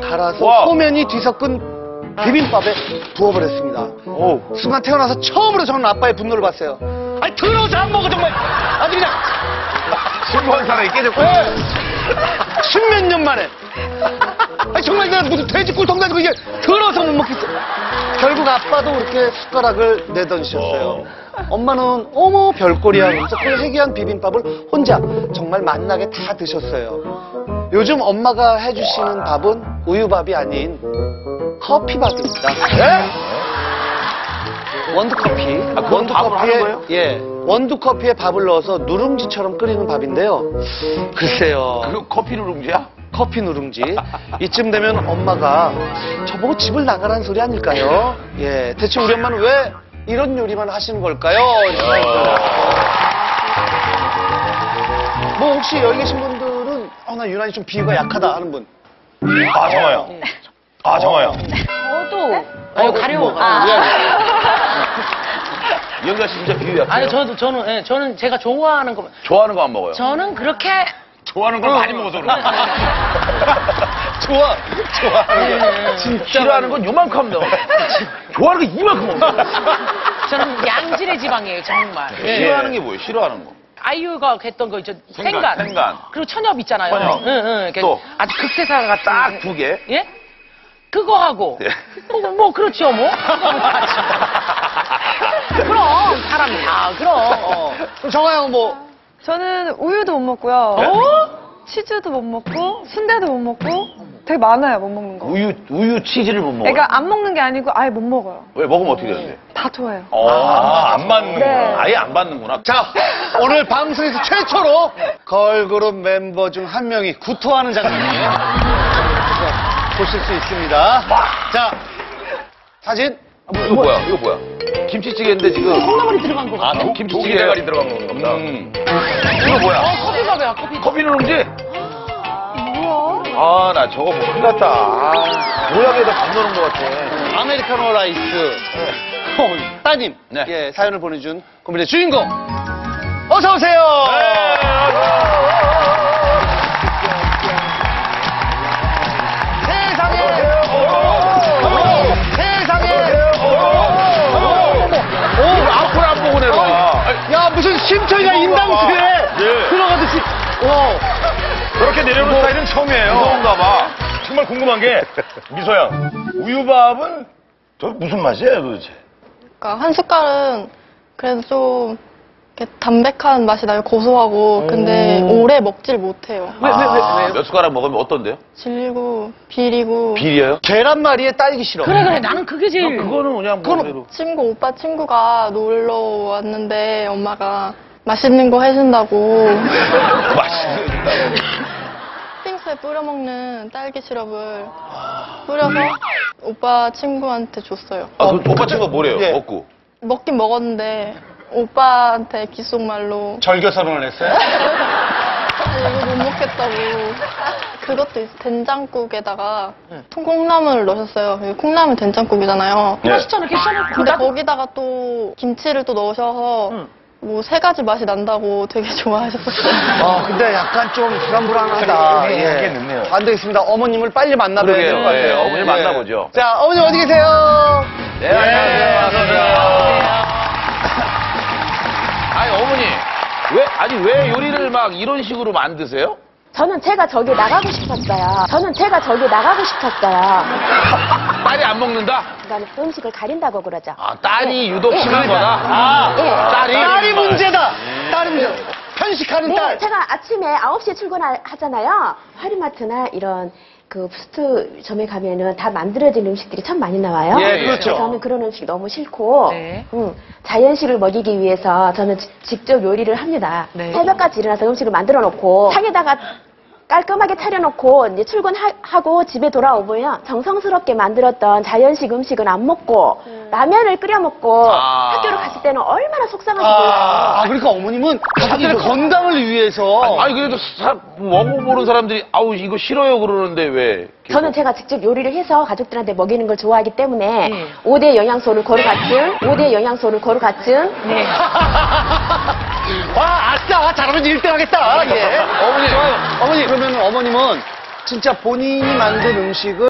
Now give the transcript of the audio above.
갈아서 와. 소면이 뒤섞은 비빔밥에 부어버렸습니다. 순간 태어나서 처음으로 저는 아빠의 분노를 봤어요. 아니 더러워서 안 먹어 정말. 아주 그냥 신고한 사람이 깨졌고. 십몇 년 만에. 아니 정말 내가 무슨 돼지 꿀통 가지고 이게 더러워서 못 먹겠어. 결국 아빠도 그렇게 숟가락을 내던지셨어요. 엄마는 어머 별꼴이야 하면서 그 해귀한 비빔밥을 혼자 정말 맛나게 다 드셨어요. 요즘 엄마가 해주시는 밥은 우유밥이 아닌 커피밥입니다. 네? 원두커피. 그건 밥을 하는 거예요? 예. 원두커피에 밥을 넣어서 누룽지처럼 끓이는 밥인데요. 글쎄요. 그거 커피 누룽지야? 커피 누룽지. 이쯤 되면 엄마가 저보고 집을 나가라는 소리 아닐까요? 예. 대체 우리 엄마는 왜 이런 요리만 하시는 걸까요? 뭐 혹시 여기 계신 분들은 나 유난히 좀 비위가 약하다 하는 분? 아, 정아요. 아, 정아요. 저도. 아유, 가려워. 이영자 씨 진짜 비위 약해요. 아니, 저는 제가 좋아하는 거. 좋아하는 거 안 먹어요. 저는 그렇게. 좋아하는 걸 많이 먹어서 그래. 좋아하는 거. 진짜 싫어하는 건 요만큼 넣어. 좋아하는 거 이만큼 먹어. 저는 양질의 지방이에요, 정말. 싫어하는 게 뭐예요? 싫어하는 거. 아이유가 했던 거 있죠. 생간. 그리고 천엽 있잖아요. 천엽. 응. 또. 아주 극세사 같은. 딱 2개. 예? 그거 하고. 예. 뭐 그렇죠, 뭐. 그럼 사람이 다 그럼. 그럼 정아영 뭐? 저는 우유도 못 먹고요. 치즈도 못 먹고, 순대도 못 먹고, 되게 많아요, 못 먹는 거. 우유 치즈를 못 먹어요. 그러니까 안 먹는 게 아니고 아예 못 먹어요. 왜 먹으면 어떻게 되는데? 다 좋아해요. 안 맞는구나. 네. 아예 안 맞는구나. 자, 오늘 방송에서 최초로 걸그룹 멤버 중 한 명이 구토하는 장면이에요. 보실 수 있습니다. 자, 사진. 이거 뭐야? 이거 뭐야? 김치찌개인데 지금. 콩나물이 들어간 거 같아. 김치찌개 대가리 들어간 건가 보다. 이거 뭐야? 커피밥이야, 커피. 커피 누룽지? 뭐야? 아, 나 저거 뭐 큰일 났다. 모양에다 밥 넣는 것 같아. 아메리카노 라이스. 따님. 네. 예, 사연을 보내준 고민의 주인공. 어서오세요. 앞으로 안 보고 내려와. 야, 무슨 심청이가 인당수에 들어가듯이. 그렇게 내려오는 스타일은 처음이에요. 무서운가 봐. 정말 궁금한 게 미소양 우유밥은 저 무슨 맛이에요 도대체? 그러니까 한 숟갈은 그래도 좀 이렇게 담백한 맛이 나요. 고소하고. 근데 오래 먹질 못해요. 왜? 몇 숟가락 먹으면 어떤데요? 질리고 비리고. 비려요? 계란말이에 딸기 싫어. 그래, 나는 그게 제일. 그거는 그냥 뭐 그래도. 오빠 친구가 놀러 왔는데 엄마가 맛있는 거 해준다고 맛있는. 핑크에 뿌려 먹는 딸기 시럽을 뿌려서 오빠 친구한테 줬어요. 그 오빠 친구가 뭐래요? 예. 먹고. 먹긴 먹었는데 오빠한테 귓속말로 절교선언을 했어요? 이거 못 먹겠다고. 그것도 있어. 된장국에다가 콩나물을 넣으셨어요. 이거 콩나물 된장국이잖아요. 맛있잖아, 괜찮아. 근데 거기다가 또 김치를 또 넣으셔서 뭐 3가지 맛이 난다고 되게 좋아하셨었어요. 근데 약간 좀 불안불안하다. 그게 늦네요. 안 되겠습니다. 어머님을 빨리 만나봐야 될 것 그러게요. 같아요. 어머니 만나보죠. 자, 어머님 어디 계세요? 네, 안녕하세요. 어서오세요. 아니, 어머니. 왜 요리를 막 이런 식으로 만드세요? 저는 제가 저기 나가고 싶었어요. 딸이 안 먹는다? 그러니까 음식을 가린다고 그러죠. 아, 딸이 유독 심한 거다? 딸이 문제다. 딸이 문제다. 편식하는 네, 딸. 제가 아침에 9시에 출근하잖아요. 화리마트나 이런 그 푸스트점에 가면은 다 만들어진 음식들이 참 많이 나와요. 예, 그렇죠. 저는 그런 음식 너무 싫고, 네. 자연식을 먹이기 위해서 저는 직접 요리를 합니다. 네. 새벽까지 일어나서 음식을 만들어 놓고, 상에다가 깔끔하게 차려놓고 이제 출근하고 집에 돌아오면 정성스럽게 만들었던 자연식 음식은 안 먹고 라면을 끓여 먹고 학교를 갔을 때는 얼마나 속상한지 몰라요. 그러니까 어머님은 가족들의 건강을 위해서. 아니, 그래도 먹어보는 사람들이, 아우, 이거 싫어요 그러는데 왜? 저는 제가 직접 요리를 해서 가족들한테 먹이는 걸 좋아하기 때문에 5대 영양소를 고루 갖춘 네. 아싸! 잘하면 1등 하겠다. 예. 어머니. 좋아요. 어머니, 그러면 어머님은 진짜 본인이 만든 음식을